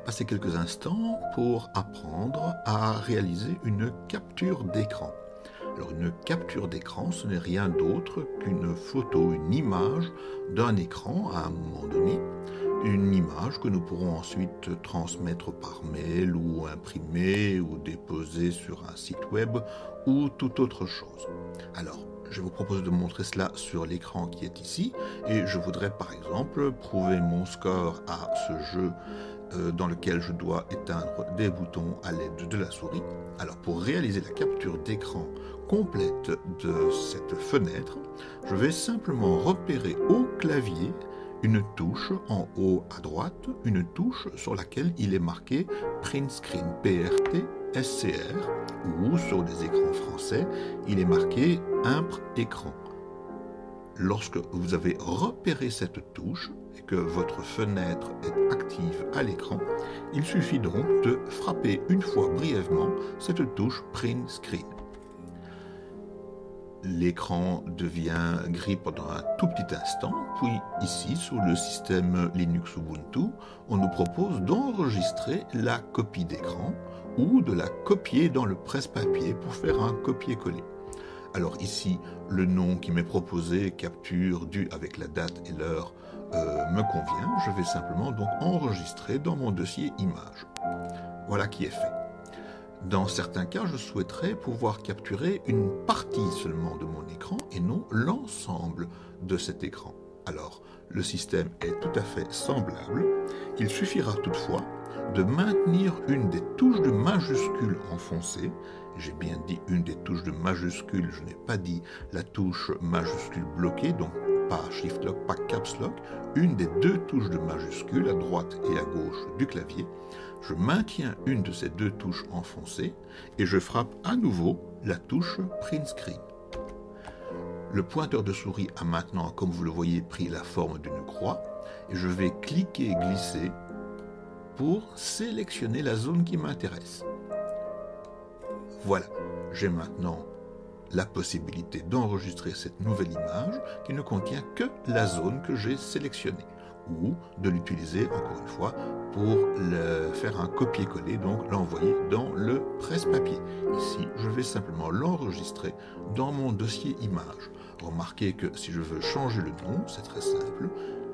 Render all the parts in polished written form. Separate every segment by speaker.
Speaker 1: passer quelques instants pour apprendre à réaliser une capture d'écran. Alors une capture d'écran, ce n'est rien d'autre qu'une photo, une image d'un écran à un moment donné, une image que nous pourrons ensuite transmettre par mail ou imprimer ou déposer sur un site web ou toute autre chose. Alors, je vous propose de montrer cela sur l'écran qui est ici et je voudrais par exemple prouver mon score à ce jeu dans lequel je dois éteindre des boutons à l'aide de la souris. Alors pour réaliser la capture d'écran complète de cette fenêtre, je vais simplement repérer au clavier une touche en haut à droite, une touche sur laquelle il est marqué Print Screen, PRT, SCR, ou sur des écrans français, il est marqué Impr écran. Lorsque vous avez repéré cette touche et que votre fenêtre est active à l'écran, il suffit donc de frapper une fois brièvement cette touche Print Screen. L'écran devient gris pendant un tout petit instant, puis ici, sous le système Linux Ubuntu, on nous propose d'enregistrer la copie d'écran ou de la copier dans le presse-papier pour faire un copier-coller. Alors ici, le nom qui m'est proposé, capture due avec la date et l'heure, me convient. Je vais simplement donc enregistrer dans mon dossier image. Voilà qui est fait. Dans certains cas, je souhaiterais pouvoir capturer une partie seulement de mon écran et non l'ensemble de cet écran. Alors, le système est tout à fait semblable. Il suffira toutefois de maintenir une des touches de majuscule enfoncée. J'ai bien dit une des touches de majuscule, je n'ai pas dit la touche majuscule bloquée, donc pas Shift Lock, pas Caps Lock, une des deux touches de majuscule à droite et à gauche du clavier. Je maintiens une de ces deux touches enfoncées et je frappe à nouveau la touche Print Screen. Le pointeur de souris a maintenant, comme vous le voyez, pris la forme d'une croix et je vais cliquer et glisser pour sélectionner la zone qui m'intéresse. Voilà, j'ai maintenant la possibilité d'enregistrer cette nouvelle image qui ne contient que la zone que j'ai sélectionnée ou de l'utiliser encore une fois pour faire un copier-coller, donc l'envoyer dans le presse-papier. Ici, je vais simplement l'enregistrer dans mon dossier image. Remarquez que si je veux changer le nom, c'est très simple.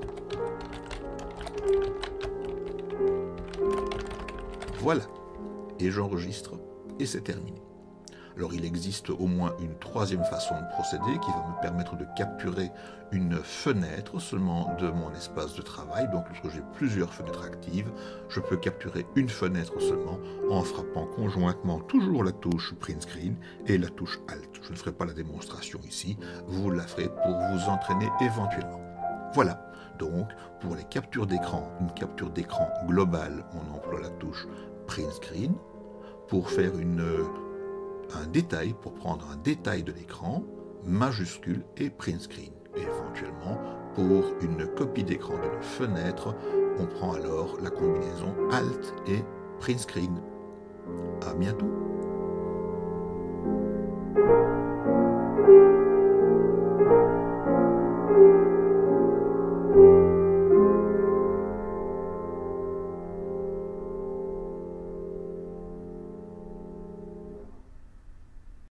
Speaker 1: Voilà, et j'enregistre et c'est terminé. Alors il existe au moins une troisième façon de procéder qui va me permettre de capturer une fenêtre seulement de mon espace de travail. Donc lorsque j'ai plusieurs fenêtres actives, je peux capturer une fenêtre seulement en frappant conjointement toujours la touche Print Screen et la touche Alt. Je ne ferai pas la démonstration ici, vous la ferez pour vous entraîner éventuellement. Voilà. Donc, pour les captures d'écran, une capture d'écran globale, on emploie la touche Print Screen. Pour faire un détail, pour prendre un détail de l'écran, majuscule et Print Screen. Et éventuellement, pour une copie d'écran d'une fenêtre, on prend alors la combinaison Alt et Print Screen. À bientôt.